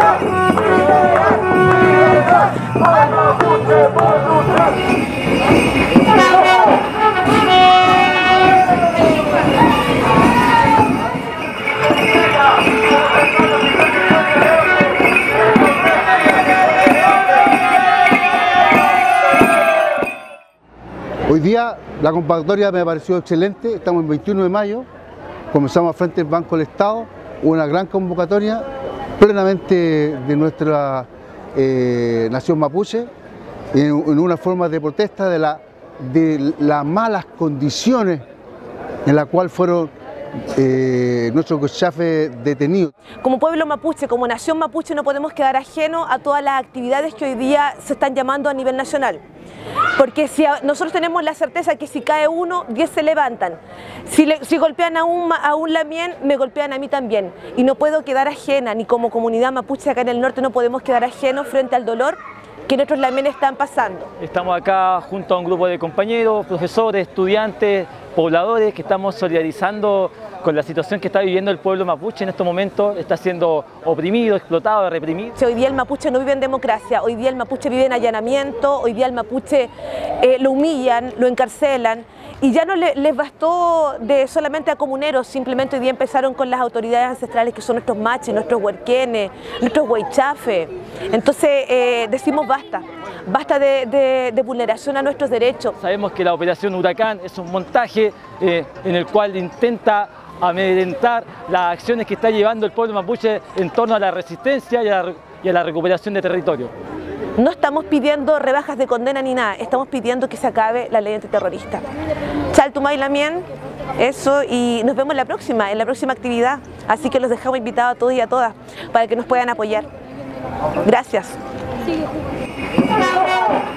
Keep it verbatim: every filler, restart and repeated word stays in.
Hoy día la convocatoria me pareció excelente, estamos el veintiuno de mayo, comenzamos frente al Banco del Estado, una gran convocatoria plenamente de nuestra eh, nación mapuche, en, en una forma de protesta de, la, de las malas condiciones en las cuales fueron eh, nuestros cochafes detenidos. Como pueblo mapuche, como nación mapuche, no podemos quedar ajenos a todas las actividades que hoy día se están llamando a nivel nacional. Porque si a, nosotros tenemos la certeza que si cae uno, diez se levantan. Si, le, si golpean a un, a un lamien, me golpean a mí también. Y no puedo quedar ajena, ni como comunidad mapuche acá en el norte no podemos quedar ajenos frente al dolor que nuestros lamienes están pasando. Estamos acá junto a un grupo de compañeros, profesores, estudiantes, pobladores que estamos solidarizando con la situación que está viviendo el pueblo mapuche en estos momentos. Está siendo oprimido, explotado, reprimido. Hoy día el mapuche no vive en democracia, hoy día el mapuche vive en allanamiento, hoy día el mapuche eh, lo humillan, lo encarcelan. Y ya no le, les bastó de solamente a comuneros, simplemente hoy día empezaron con las autoridades ancestrales que son nuestros machis, nuestros huerquenes, nuestros huaychafes. Entonces eh, decimos basta, basta de, de, de vulneración a nuestros derechos. Sabemos que la operación Huracán es un montaje eh, en el cual intenta amedrentar las acciones que está llevando el pueblo mapuche en torno a la resistencia y a la, y a la recuperación de territorio. No estamos pidiendo rebajas de condena ni nada, estamos pidiendo que se acabe la ley antiterrorista. Chaltumay Lamien, eso, y nos vemos en la próxima, en la próxima actividad. Así que los dejamos invitados a todos y a todas para que nos puedan apoyar. Gracias. Sí.